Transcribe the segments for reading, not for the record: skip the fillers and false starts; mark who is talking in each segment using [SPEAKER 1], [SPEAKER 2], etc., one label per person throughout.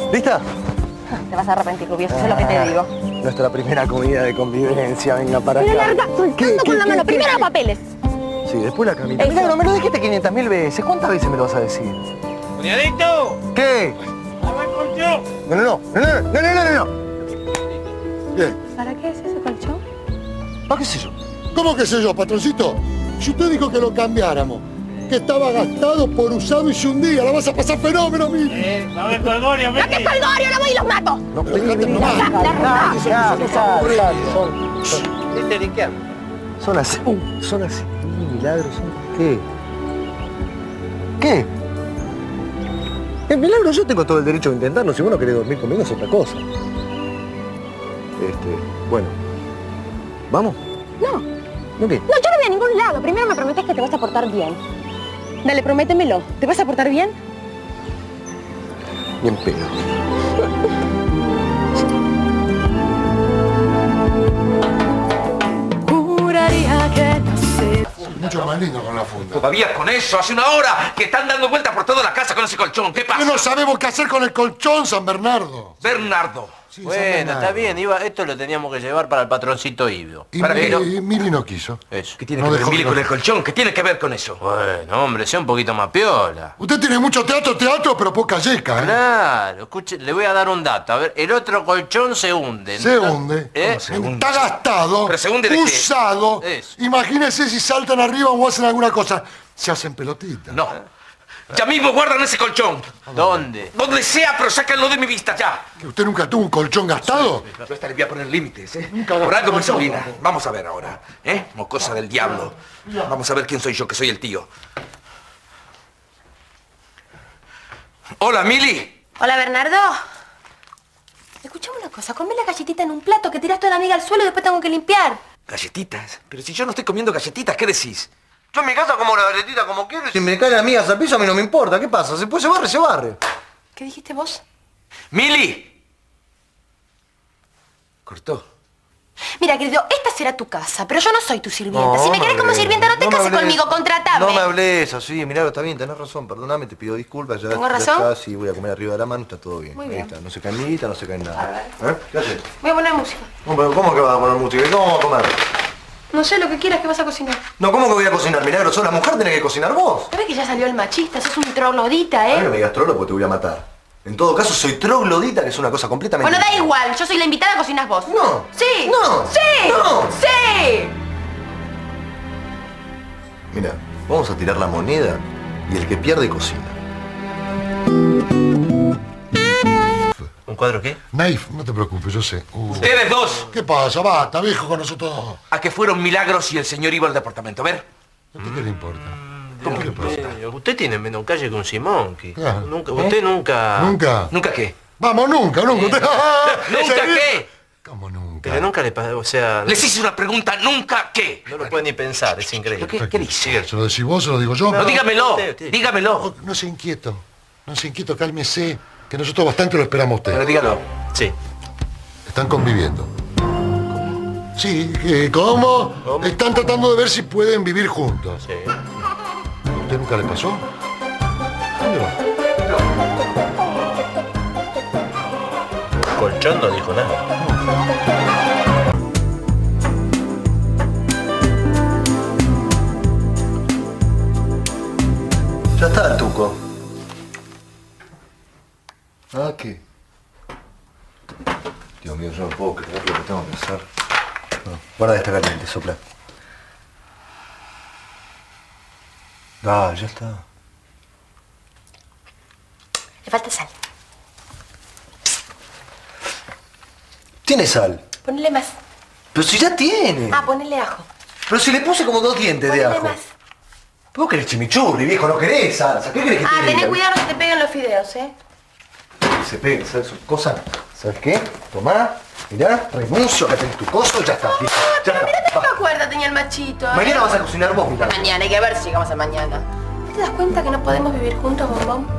[SPEAKER 1] ¿Lista?
[SPEAKER 2] Te vas a arrepentir, Rubio, eso es lo que te digo.
[SPEAKER 1] Nuestra primera comida de convivencia, venga para acá.
[SPEAKER 2] Pero larga, soltando con la mano. Primero los papeles.
[SPEAKER 1] Sí, después la camita. Milagro, me lo dijiste 500.000 veces. ¿Cuántas veces me lo vas a decir?
[SPEAKER 3] ¡Cuidadito!
[SPEAKER 1] ¿Qué?
[SPEAKER 3] ¡Dame el colchón!
[SPEAKER 1] No.
[SPEAKER 4] ¿Qué?
[SPEAKER 2] ¿Para qué es ese colchón?
[SPEAKER 1] ¿Para qué sé yo?
[SPEAKER 4] ¿Cómo que sé yo, patroncito? Si usted dijo que lo cambiáramos, que estaba gastado por usado y si un día la vas a pasar fenómeno, mire.
[SPEAKER 3] ¡Dame el colgorio,
[SPEAKER 2] ¡No, que es colgorio! ¡No voy y los mato!
[SPEAKER 1] No,
[SPEAKER 4] Pero
[SPEAKER 1] vení.
[SPEAKER 4] déjate nomás.
[SPEAKER 3] ¿Viste de qué?
[SPEAKER 1] Son así. Milagros, ¿qué? Milagro, yo tengo todo el derecho de intentarlo. Si vos no querés dormir conmigo es otra cosa. Bueno. ¿Vamos?
[SPEAKER 2] No.
[SPEAKER 1] ¿No qué?
[SPEAKER 2] No, yo no voy a ningún lado. Primero me prometes que te vas a portar bien. Dale, prométemelo. ¿Te vas a portar bien?
[SPEAKER 1] Bien pedo.
[SPEAKER 2] Juraría que no sé.
[SPEAKER 4] Mucho más lindo con la funda.
[SPEAKER 5] Todavía con eso, hace una hora que están dando vueltas por toda la casa con ese colchón. ¿Qué pasa?
[SPEAKER 4] ¿Qué no sabemos qué hacer con el colchón, San Bernardo?
[SPEAKER 5] Bernardo.
[SPEAKER 4] Sí, San
[SPEAKER 3] Bueno,
[SPEAKER 4] Bernardo.
[SPEAKER 3] está bien, esto lo teníamos que llevar para el patroncito Ivo.
[SPEAKER 4] Y
[SPEAKER 5] ¿Para qué no?
[SPEAKER 4] Mili no quiso.
[SPEAKER 3] Eso.
[SPEAKER 5] ¿Qué tiene
[SPEAKER 4] No
[SPEAKER 5] que ver
[SPEAKER 4] dejó
[SPEAKER 5] Mili
[SPEAKER 4] que
[SPEAKER 5] con
[SPEAKER 4] lo-
[SPEAKER 5] el colchón? ¿Qué tiene que ver con eso?
[SPEAKER 3] Bueno, hombre, sea un poquito más piola.
[SPEAKER 4] Usted tiene mucho teatro, pero poca yeca, ¿eh?
[SPEAKER 3] Claro, escuche, le voy a dar un dato. A ver, el otro colchón se hunde.
[SPEAKER 4] Se hunde.
[SPEAKER 3] ¿Eh?
[SPEAKER 4] Está gastado,
[SPEAKER 5] ¿Pero se hunde de qué?
[SPEAKER 4] usado.
[SPEAKER 3] Eso.
[SPEAKER 4] Imagínense si saltan arriba o hacen alguna cosa. Se hacen pelotitas.
[SPEAKER 5] No. Ya mismo guardan ese colchón.
[SPEAKER 3] ¿Dónde?
[SPEAKER 5] Donde sea, pero sácanlo de mi vista ya.
[SPEAKER 4] ¿Que usted nunca tuvo un colchón gastado?
[SPEAKER 5] Yo hasta le voy a poner límites, ¿eh?
[SPEAKER 4] Nunca
[SPEAKER 5] Por algo, mi
[SPEAKER 4] gastó.
[SPEAKER 5] sobrina. Vamos a ver ahora, ¿eh? Mocosa del diablo. Vamos a ver quién soy yo, que soy el tío. Hola, Mili.
[SPEAKER 2] Hola, Bernardo. Escuchame una cosa. Comé la galletita en un plato que tiraste a la amiga al suelo y después tengo que limpiar.
[SPEAKER 5] Galletitas. Pero si yo no estoy comiendo galletitas, ¿qué decís?
[SPEAKER 3] Yo en mi casa como la galletita como quieres.
[SPEAKER 1] Si me caen amigas al piso a mí no me importa. ¿Qué pasa? Se barre, se barre.
[SPEAKER 2] ¿Qué dijiste vos?
[SPEAKER 5] ¡Mili! Cortó.
[SPEAKER 2] Mira, querido, esta será tu casa, pero yo no soy tu sirvienta. Si me querés como sirvienta, no te cases conmigo, contratame.
[SPEAKER 1] No me hables así, Milagro, está bien, tenés razón, perdóname, te pido disculpas. Ya,
[SPEAKER 2] ¿Tengo
[SPEAKER 1] ya
[SPEAKER 2] razón?
[SPEAKER 1] está, sí, voy a comer arriba de la mano, está todo bien.
[SPEAKER 2] Muy
[SPEAKER 1] Ahí
[SPEAKER 2] bien.
[SPEAKER 1] está, no se cae nada, no se cae nada. ¿Qué haces?
[SPEAKER 2] Voy a poner música.
[SPEAKER 1] No, pero ¿cómo que vas a poner música? ¿Cómo vamos a comer?
[SPEAKER 2] No sé, lo que quieras, que vas a cocinar.
[SPEAKER 1] No, ¿cómo que voy a cocinar, Milagro? Sos la mujer, tenés que cocinar vos.
[SPEAKER 2] ¿Sabes que ya salió el machista? Sos un troglodita,
[SPEAKER 1] A mí no
[SPEAKER 2] ¿eh?
[SPEAKER 1] me digas trolo porque te voy a matar. En todo caso, soy troglodita, que es una cosa completamente...
[SPEAKER 2] Bueno, da igual. Yo soy la invitada, cocinas vos.
[SPEAKER 1] No.
[SPEAKER 2] Sí.
[SPEAKER 1] No.
[SPEAKER 2] Sí.
[SPEAKER 1] No.
[SPEAKER 2] Sí.
[SPEAKER 1] Mira, vamos a tirar la moneda y el que pierde cocina.
[SPEAKER 3] ¿Un cuadro qué?
[SPEAKER 4] Naif, no te preocupes, yo sé.
[SPEAKER 5] Ustedes dos,
[SPEAKER 4] ¿Qué pasa? Basta, viejo, con nosotros dos.
[SPEAKER 5] a que fueron Milagros y el señor iba al departamento. A ver.
[SPEAKER 4] ¿A usted qué le importa?
[SPEAKER 5] ¿Cómo que importa?
[SPEAKER 3] Usted tiene menos calle que un Simón.
[SPEAKER 4] Claro.
[SPEAKER 3] Usted nunca...
[SPEAKER 4] ¿Nunca?
[SPEAKER 5] ¿Nunca qué?
[SPEAKER 4] Vamos, nunca.
[SPEAKER 5] ¿Nunca
[SPEAKER 4] ¿Serio?
[SPEAKER 5] qué?
[SPEAKER 4] ¿Cómo nunca?
[SPEAKER 3] Pero nunca le pasó, o sea...
[SPEAKER 5] Les hice una pregunta, ¿nunca qué?
[SPEAKER 3] No lo puede ni pensar, es increíble.
[SPEAKER 5] ¿Qué dice?
[SPEAKER 4] ¿Se lo decís vos o se lo digo yo?
[SPEAKER 5] No, dígamelo,
[SPEAKER 3] usted.
[SPEAKER 5] dígamelo.
[SPEAKER 4] No se inquieto. No se inquieto, cálmese. Que nosotros bastante lo esperamos a
[SPEAKER 5] Pero
[SPEAKER 4] usted.
[SPEAKER 5] dígalo.
[SPEAKER 3] Sí.
[SPEAKER 4] Están conviviendo. Sí, ¿cómo?
[SPEAKER 3] ¿Cómo?
[SPEAKER 4] Están tratando de ver si pueden vivir juntos.
[SPEAKER 3] Sí.
[SPEAKER 4] ¿A usted nunca le pasó? ¿Dónde va?
[SPEAKER 3] Colchón no dijo nada.
[SPEAKER 1] Ya está el tuco. Ah, ¿qué? Dios mío, yo no puedo creer lo que tengo que hacer. No, guarda esta caliente, sopla. Ah, ya está.
[SPEAKER 2] Le falta sal.
[SPEAKER 1] ¿Tiene sal?
[SPEAKER 2] Ponele más.
[SPEAKER 1] Pero si ya tiene.
[SPEAKER 2] Ah, ponele ajo.
[SPEAKER 1] Pero si le puse como 2 dientes de
[SPEAKER 2] Ponele
[SPEAKER 1] ajo.
[SPEAKER 2] más.
[SPEAKER 1] Vos querés chimichurri, viejo, no querés salsa. ¿Qué querés que te
[SPEAKER 2] Ah,
[SPEAKER 1] diga?
[SPEAKER 2] tené cuidado, no se te peguen los fideos, ¿eh?
[SPEAKER 1] Se pega, ¿sabes su cosa? ¿Sabes qué? Tomá, mirá, renuncio, acá tenés tu coso, ya está. listo, ya
[SPEAKER 2] Pero mira,
[SPEAKER 1] está.
[SPEAKER 2] tenés acuerda, tenía el machito, ¿eh?
[SPEAKER 1] Mañana vas a cocinar vos, mirá.
[SPEAKER 2] Mañana, hay que ver si llegamos a mañana. ¿No te das cuenta que no podemos vivir juntos, bombón?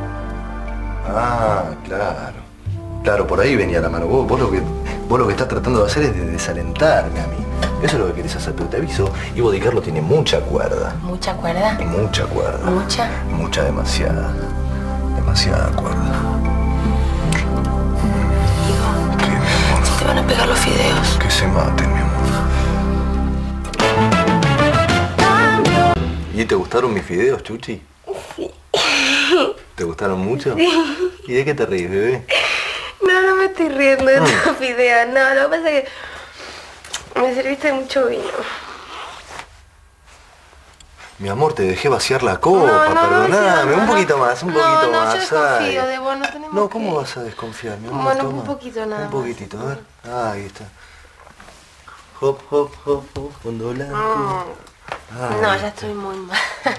[SPEAKER 1] Ah, claro. Claro, por ahí venía la mano. Vos lo que estás tratando de hacer es de desalentarme a mí. Eso es lo que querés hacer, pero te aviso, Ivo Di Carlo tiene mucha cuerda.
[SPEAKER 2] ¿Mucha cuerda?
[SPEAKER 1] Mucha cuerda.
[SPEAKER 2] ¿Mucha?
[SPEAKER 1] Mucha, demasiada. Demasiada cuerda. te gustaron mis fideos, Chuchi?
[SPEAKER 2] Sí.
[SPEAKER 1] ¿Te gustaron mucho? Sí. ¿Y de qué te ríes, bebé?
[SPEAKER 2] No, no me estoy riendo de tus fideos. No, lo que pasa es que me serviste mucho vino.
[SPEAKER 1] Mi amor, te dejé vaciar la copa, perdoname. Un poquito más, un poquito más.
[SPEAKER 2] No, yo desconfío de vos, no tenemos
[SPEAKER 1] No, ¿cómo vas a desconfiar, mi amor?
[SPEAKER 2] Bueno,
[SPEAKER 1] Toma.
[SPEAKER 2] un poquito nada
[SPEAKER 1] Un poquitito, a ver. Ah, ahí está. Hop, hop, hop, hop, fondo blanco.
[SPEAKER 2] No, ya estoy muy mal.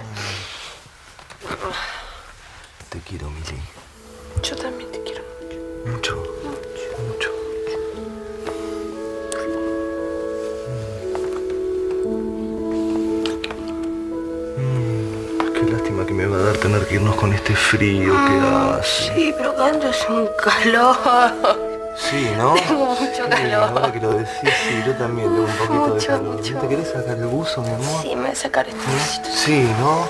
[SPEAKER 1] Te quiero, Mili.
[SPEAKER 2] Yo también te quiero
[SPEAKER 1] Mucho. Mucho. Qué lástima que me va a dar tener que irnos con este frío que hace.
[SPEAKER 2] Sí, pero que adentro es un calor.
[SPEAKER 1] Sí, ¿no?
[SPEAKER 2] Tengo mucho calor.
[SPEAKER 1] Ahora que lo decís, sí, yo también tengo un poquito de
[SPEAKER 2] Mucho,
[SPEAKER 1] calor.
[SPEAKER 2] mucho.
[SPEAKER 1] ¿No te querés sacar el buzo, mi amor?
[SPEAKER 2] Sí, me voy a sacar esto.
[SPEAKER 1] Sí, ¿no?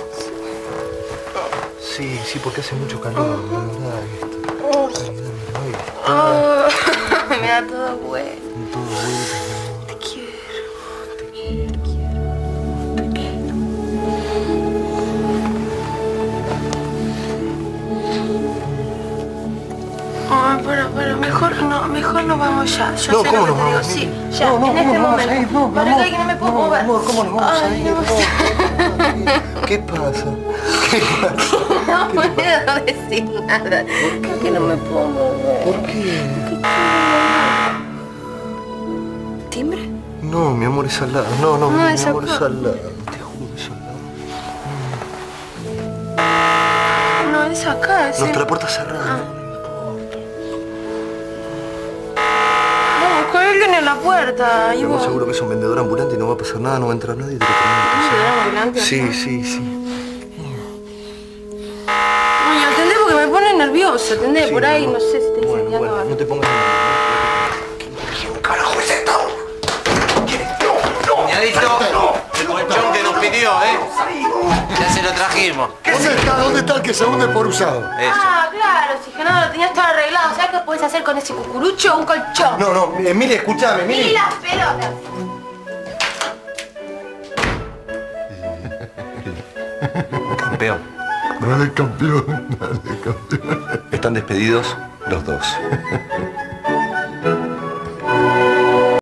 [SPEAKER 1] Sí, sí, porque hace mucho calor, la verdad.
[SPEAKER 2] Me da todo bueno.
[SPEAKER 1] Todo bueno.
[SPEAKER 2] Te quiero.
[SPEAKER 1] Te quiero. Te quiero.
[SPEAKER 2] Ay, pero mejor no vamos ya. Yo
[SPEAKER 1] No,
[SPEAKER 2] sé
[SPEAKER 1] ¿cómo
[SPEAKER 2] lo que
[SPEAKER 1] nos
[SPEAKER 2] te digo,
[SPEAKER 1] vamos?
[SPEAKER 2] sí, ya,
[SPEAKER 1] No,
[SPEAKER 2] en este
[SPEAKER 1] ¿cómo nos vamos a
[SPEAKER 2] momento.
[SPEAKER 1] ir? No,
[SPEAKER 2] Para
[SPEAKER 1] amor.
[SPEAKER 2] acá que no me puedo
[SPEAKER 1] No,
[SPEAKER 2] mover.
[SPEAKER 1] amor, ¿cómo nos vamos a
[SPEAKER 2] Ay,
[SPEAKER 1] ir?
[SPEAKER 2] no sé.
[SPEAKER 1] ¿Qué pasa? ¿Qué pasa?
[SPEAKER 2] No puedo decir nada. Creo que no me puedo mover.
[SPEAKER 1] ¿Por qué?
[SPEAKER 2] ¿Timbre?
[SPEAKER 1] No, mi amor, es al lado. No,
[SPEAKER 2] No,
[SPEAKER 1] mi
[SPEAKER 2] es
[SPEAKER 1] amor,
[SPEAKER 2] acá.
[SPEAKER 1] es al lado. Te juro que es al lado.
[SPEAKER 2] No, es acá, es
[SPEAKER 1] Nuestra puerta cerrada.
[SPEAKER 2] No, que alguien en la puerta. Y
[SPEAKER 1] Pero
[SPEAKER 2] vos.
[SPEAKER 1] seguro que es un vendedor ambulante y no va a pasar nada, no va a entrar nadie. Te lo prometo.
[SPEAKER 2] ¿Un vendedor ambulante?
[SPEAKER 1] Sí, sí, sí.
[SPEAKER 2] Ay, atendé porque me pone nerviosa, atendé.
[SPEAKER 1] Sí,
[SPEAKER 2] Por ahí,
[SPEAKER 1] mi amor.
[SPEAKER 2] no sé si te
[SPEAKER 1] Bueno,
[SPEAKER 2] incendiando
[SPEAKER 1] bueno,
[SPEAKER 2] algo.
[SPEAKER 1] no te pongas
[SPEAKER 5] ¿Qué carajo es esto?
[SPEAKER 3] Cuñadito, el colchón que nos pidió, ¿eh? Ya se lo trajimos.
[SPEAKER 4] ¿Dónde está el que se hunde por usado?
[SPEAKER 3] Eso.
[SPEAKER 2] Ah, claro, si que no lo tenías todo arreglado. ¿Sabes qué puedes hacer con ese cucurucho? Un colchón.
[SPEAKER 1] No, Emilia, escúchame,
[SPEAKER 2] Y
[SPEAKER 1] Emilia.
[SPEAKER 2] las pelotas.
[SPEAKER 3] Campeón.
[SPEAKER 4] Dale, campeón, dale, campeón.
[SPEAKER 1] Están despedidos los dos.